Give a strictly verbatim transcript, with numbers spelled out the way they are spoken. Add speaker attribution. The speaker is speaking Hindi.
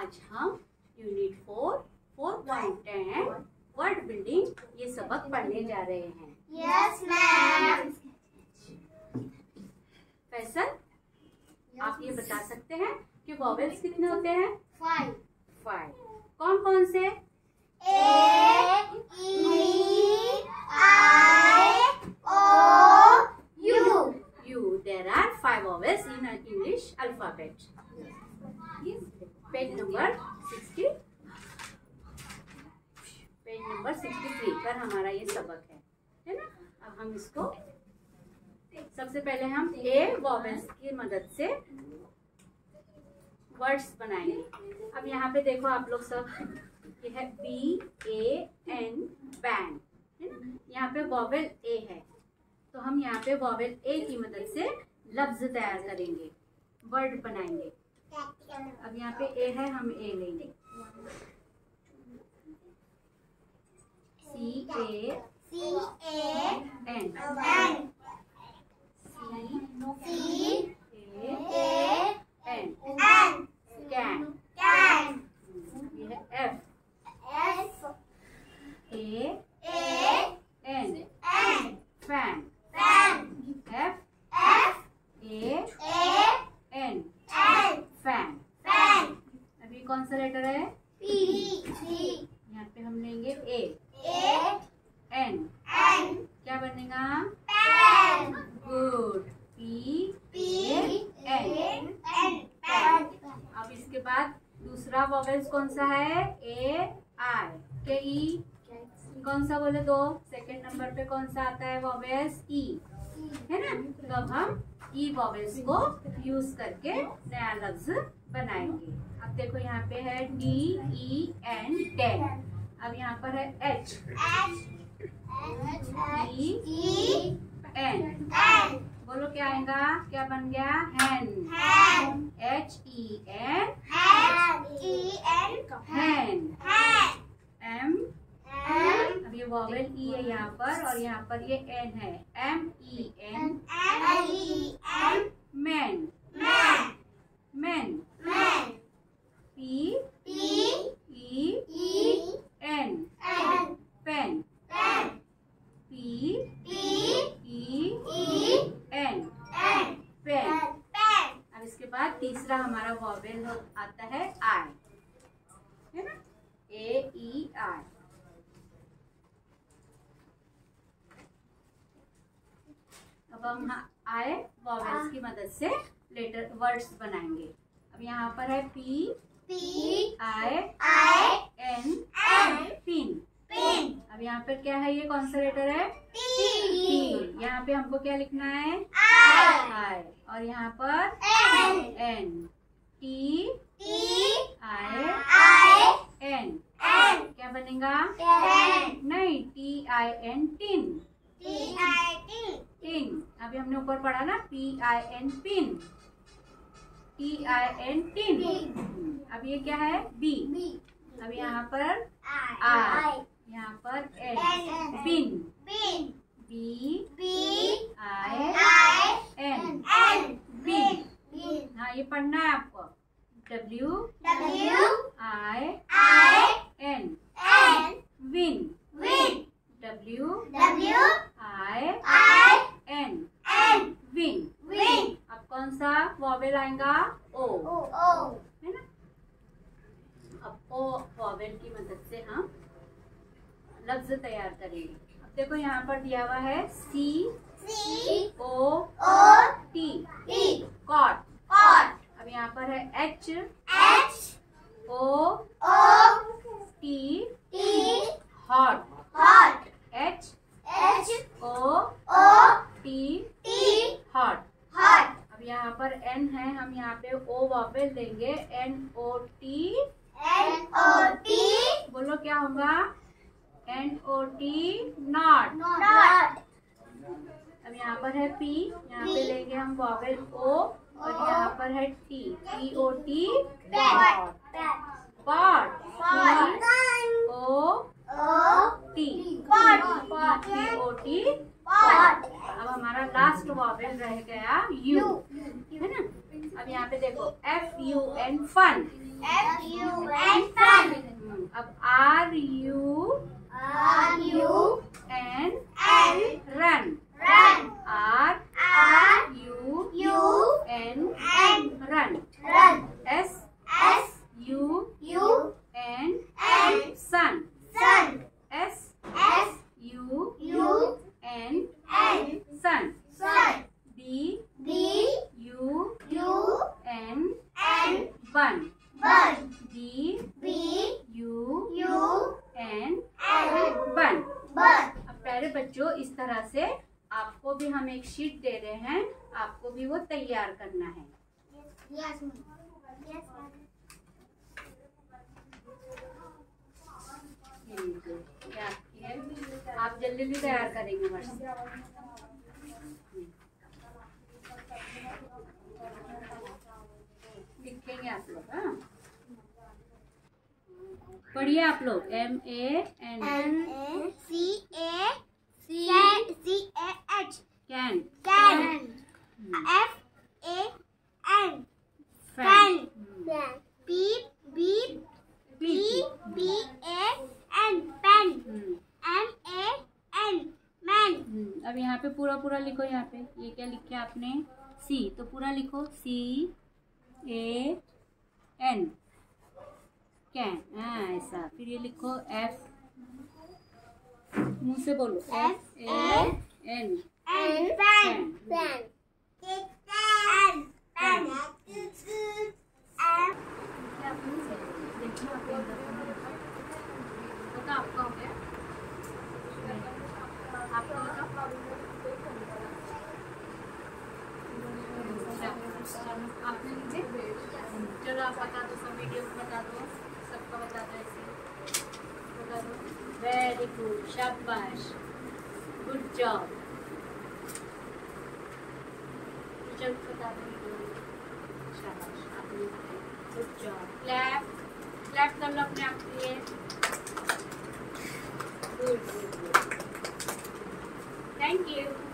Speaker 1: आज हम unit four four point ten word building ये सबक पढ़ने जा रहे हैं।
Speaker 2: Yes ma'am.
Speaker 1: फैसल, आप ये बता सकते हैं कि वॉवेल्स कितने होते हैं?
Speaker 2: फाइव।
Speaker 1: फाइव। कौन कौन से?
Speaker 2: A, E, I, O, U.
Speaker 1: U. There are five vowels in an English alphabet. Page number sixty, page number sixty three पर हमारा ये सबक है, है ना। अब हम इसको सबसे पहले हम ए वॉवेल्स की मदद से वर्ड्स बनाएंगे। अब यहाँ पे देखो आप लोग सब, ये है बी ए एन बैन, है ना। यहाँ पे वॉवेल ए है, तो हम यहाँ पे वॉवेल ए की मदद से लफ्ज तैयार करेंगे, वर्ड बनाएंगे। अब यहाँ पे ए है, हम ए लेंगे। C A
Speaker 2: C A
Speaker 1: N,
Speaker 2: N,
Speaker 1: C
Speaker 2: C
Speaker 1: A
Speaker 2: A
Speaker 1: N,
Speaker 2: N,
Speaker 1: can.
Speaker 2: Can.
Speaker 1: ये है F,
Speaker 2: S
Speaker 1: A
Speaker 2: A
Speaker 1: N,
Speaker 2: N,
Speaker 1: fan.
Speaker 2: Fan.
Speaker 1: F
Speaker 2: F
Speaker 1: A
Speaker 2: A
Speaker 1: N,
Speaker 2: N,
Speaker 1: fan.
Speaker 2: Fan.
Speaker 1: अभी कौन सा लेटर है?
Speaker 2: पी पी
Speaker 1: यहाँ पे हम लेंगे ए
Speaker 2: ए
Speaker 1: एन,
Speaker 2: एन,
Speaker 1: क्या बनेगा?
Speaker 2: Pen.
Speaker 1: Good. P
Speaker 2: P
Speaker 1: N,
Speaker 2: N, pen.
Speaker 1: अब इसके बाद दूसरा वॉवेल्स कौन सा है? ए आई के ई, कौन सा बोले? दो। सेकंड नंबर पे कौन सा आता है वॉवेल्स? ई, है ना। तो अब हम ई वॉवेल्स को यूज करके नया लफ्ज बनाएंगे। अब देखो यहाँ पे है डी ई एन, टेन। अब यहाँ पर है एच ई एन,
Speaker 2: एन।
Speaker 1: बोलो क्या आएगा? क्या बन गया? Hen.
Speaker 2: Hen.
Speaker 1: H E N,
Speaker 2: hen. E N,
Speaker 1: hen.
Speaker 2: Hen.
Speaker 1: M,
Speaker 2: M
Speaker 1: अब ये वॉवेल ई है यहाँ पर, और यहाँ पर ये एन है। M E N,
Speaker 2: N E N,
Speaker 1: man.
Speaker 2: Man.
Speaker 1: Man.
Speaker 2: Man.
Speaker 1: P
Speaker 2: P
Speaker 1: E
Speaker 2: E
Speaker 1: N,
Speaker 2: N,
Speaker 1: pen.
Speaker 2: Pen.
Speaker 1: P
Speaker 2: P
Speaker 1: E
Speaker 2: E
Speaker 1: N,
Speaker 2: N,
Speaker 1: pen.
Speaker 2: Pen.
Speaker 1: अब इसके बाद तीसरा हमारा वॉवेल आता है आई, है ना। ए ई आई। अब हम आए वॉवेल्स की मदद से लेटर वर्ड्स बनाएंगे। अब यहाँ पर है P
Speaker 2: P
Speaker 1: I
Speaker 2: I
Speaker 1: N,
Speaker 2: N,
Speaker 1: pin.
Speaker 2: Pin.
Speaker 1: अब यहाँ पर क्या है? ये कौन सा लेटर है?
Speaker 2: टी।
Speaker 1: यहाँ पे हमको क्या लिखना है?
Speaker 2: आई
Speaker 1: आई। और यहाँ पर
Speaker 2: N,
Speaker 1: N. T
Speaker 2: T
Speaker 1: I
Speaker 2: I
Speaker 1: N,
Speaker 2: N,
Speaker 1: क्या बनेगा?
Speaker 2: टेन।
Speaker 1: नहीं, T I N, tin.
Speaker 2: T I T.
Speaker 1: Tin. अभी हमने ऊपर पढ़ा ना, P I N, pin. T I N, tin. अब ये क्या है? बी।
Speaker 2: बी।
Speaker 1: अब यहाँ पर
Speaker 2: आई
Speaker 1: आई, यहाँ पर N,
Speaker 2: N,
Speaker 1: bin.
Speaker 2: Bin.
Speaker 1: B
Speaker 2: B
Speaker 1: I
Speaker 2: I
Speaker 1: N,
Speaker 2: N,
Speaker 1: bin.
Speaker 2: Bin.
Speaker 1: हाँ, ये पढ़ना है आपको। W
Speaker 2: W
Speaker 1: I
Speaker 2: I
Speaker 1: N,
Speaker 2: N,
Speaker 1: win.
Speaker 2: Win.
Speaker 1: W
Speaker 2: W
Speaker 1: I
Speaker 2: I
Speaker 1: N,
Speaker 2: N,
Speaker 1: win.
Speaker 2: Win.
Speaker 1: अब कौन सा वॉवेल आएगा? ओ,
Speaker 2: ओ ओ
Speaker 1: है ना। अब ओ वॉवेल की मदद से हम लफ्ज तैयार करेंगे। अब देखो यहाँ पर दिया हुआ है C
Speaker 2: C
Speaker 1: O
Speaker 2: O
Speaker 1: T,
Speaker 2: T
Speaker 1: cot.
Speaker 2: Cot.
Speaker 1: अब यहाँ पर है H
Speaker 2: H
Speaker 1: O
Speaker 2: O
Speaker 1: T,
Speaker 2: T
Speaker 1: hot.
Speaker 2: Hot.
Speaker 1: H
Speaker 2: H
Speaker 1: O
Speaker 2: O
Speaker 1: T,
Speaker 2: T
Speaker 1: hot.
Speaker 2: Hot.
Speaker 1: अब यहाँ पर एन है, हम यहाँ पे ओ वॉवेल देंगे। N O T,
Speaker 2: N O T
Speaker 1: बोलो क्या होगा? N O T, not.
Speaker 2: Not.
Speaker 1: अब यहाँ पर है पी, यहाँ पे लेंगे हम वॉवेल ओ, और यहाँ पर है T, T O T,
Speaker 2: pot.
Speaker 1: Pot.
Speaker 2: Pot.
Speaker 1: O
Speaker 2: O
Speaker 1: T,
Speaker 2: pot.
Speaker 1: T O T,
Speaker 2: pot.
Speaker 1: अब हमारा लास्ट वॉवेल रह गया यू, है ना। अब यहाँ पे देखो F U N fun,
Speaker 2: F U N fun.
Speaker 1: अब R U
Speaker 2: R U
Speaker 1: N
Speaker 2: N
Speaker 1: run,
Speaker 2: run.
Speaker 1: R
Speaker 2: R
Speaker 1: U
Speaker 2: U
Speaker 1: N
Speaker 2: N
Speaker 1: run,
Speaker 2: run.
Speaker 1: S
Speaker 2: S
Speaker 1: U
Speaker 2: U
Speaker 1: N
Speaker 2: N
Speaker 1: sun,
Speaker 2: sun.
Speaker 1: S
Speaker 2: S
Speaker 1: U
Speaker 2: U
Speaker 1: N
Speaker 2: N
Speaker 1: sun,
Speaker 2: sun.
Speaker 1: B
Speaker 2: B
Speaker 1: U
Speaker 2: U
Speaker 1: N
Speaker 2: N
Speaker 1: bun,
Speaker 2: bun.
Speaker 1: B
Speaker 2: B
Speaker 1: U
Speaker 2: U
Speaker 1: N
Speaker 2: N
Speaker 1: bun.
Speaker 2: bun.
Speaker 1: अब प्यारे बच्चों, इस तरह से आपको भी हम एक शीट दे रहे हैं, आपको भी वो तैयार करना है।
Speaker 2: Yes, ma'am. Yes, ma'am.
Speaker 1: ये लीजिए, ये आपकी है, आप जल्दी जल्दी तैयार करेंगे बस। लिखेंगे आप लोग, हाँ पढ़िए आप लोग। M A N
Speaker 2: M A C A C C A H
Speaker 1: can,
Speaker 2: can. F A N fan. P B B B A N pen. M A N man.
Speaker 1: अब यहाँ पे पूरा पूरा लिखो। यहाँ पे ये क्या लिखे आपने? सी, तो पूरा लिखो सी ए एन कैन, हाँ ऐसा। फिर ये लिखो एफ, मुंह से बोलो, F A N
Speaker 2: And fan. Fan. And fan.
Speaker 1: बता आपका हो गया? आपका बताओ। आपने लिखे? चलो आप बता दो, सब वीडियो को बता दो, सबका बता दो, ऐसे बता दो। वेरी गुड, शाबाश, गुड जॉब। चल बता दो, शाबाश, आपने गुड जॉब। क्लैप क्लैप कर लो अपने आप के लिए। Good good good, thank you.